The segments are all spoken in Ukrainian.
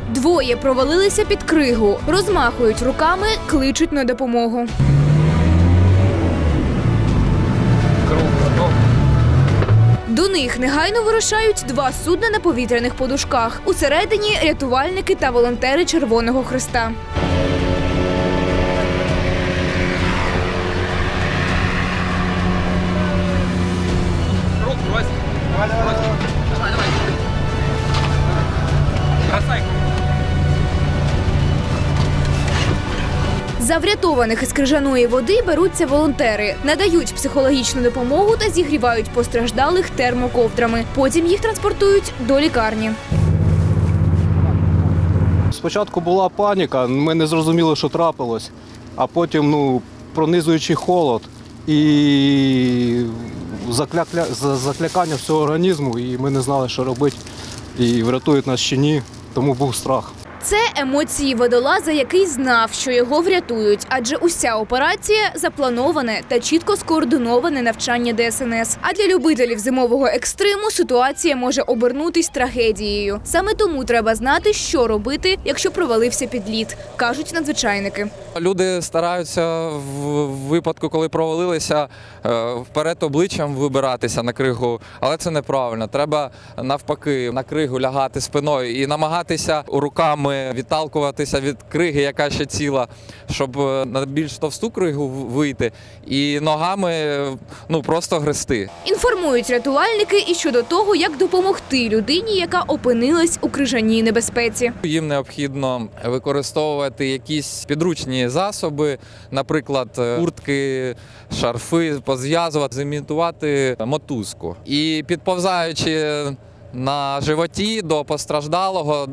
Двоє провалилися під кригу, розмахують руками, кличуть на допомогу. До них негайно вирушають два судна на повітряних подушках. Усередині – рятувальники та волонтери Червоного Хреста. За врятованих із крижаної води беруться волонтери, надають психологічну допомогу та зігрівають постраждалих термоковдрами. Потім їх транспортують до лікарні. Спочатку була паніка, ми не зрозуміли, що трапилось, а потім пронизуючий холод і заклякання всього організму, і ми не знали, що робити, і врятують нас чи ні, тому був страх. Це емоції водолаза, який знав, що його врятують, адже уся операція – заплановане та чітко скоординоване навчання ДСНС. А для любителів зимового екстриму ситуація може обернутись трагедією. Саме тому треба знати, що робити, якщо провалився під лід, кажуть надзвичайники. Люди стараються в випадку, коли провалилися, вперед обличчям вибиратися на кригу, але це неправильно. Треба навпаки на кригу лягати спиною і намагатися руками відталкуватися від криги, яка ще ціла, щоб на більш товсту кригу вийти і ногами просто грести. Інформують рятувальники і щодо того, як допомогти людині, яка опинилась у крижаній небезпеці. Їм необхідно використовувати якісь підручні засоби, наприклад, куртки, шарфи, позв'язувати, зімітувати мотузку. І підповзаючи на животі до постраждалого,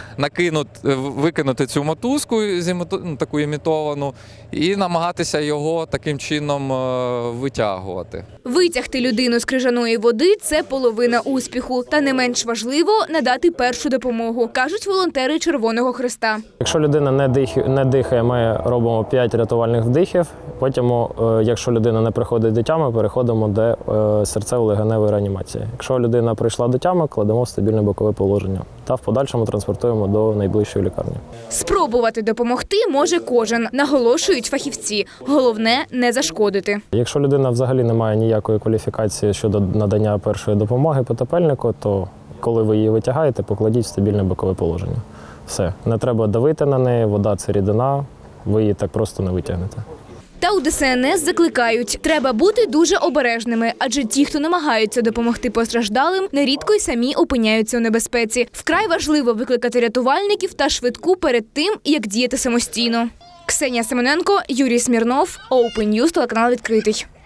викинути цю мотузку, таку імітовану, і намагатися його таким чином витягувати. Витягти людину з крижаної води – це половина успіху. Та не менш важливо – надати першу допомогу, кажуть волонтери Червоного Хреста. Якщо людина не дихає, ми робимо 5 рятувальних вдихів. Потім, якщо людина не приходить до тями, переходимо до серцево-легеневої реанімації. Якщо людина прийшла до тями, кладемо в стабільне бокове положення та в подальшому транспортуємо до найближчої лікарні. Спробувати допомогти може кожен, наголошують фахівці. Головне – не зашкодити. Якщо людина взагалі не має ніякої кваліфікації щодо надання першої допомоги потопельнику, то коли ви її витягаєте, покладіть в стабільне бокове положення. Все. Не треба давити на неї, вода – це рідина, ви її так просто не витягнете. Та у ДСНС закликають, треба бути дуже обережними, адже ті, хто намагаються допомогти постраждалим, нерідко й самі опиняються у небезпеці. Вкрай важливо викликати рятувальників та швидку перед тим, як діяти самостійно. Ксенія Семененко, Юрій Смірнов, Open News, телеканал «Відкритий».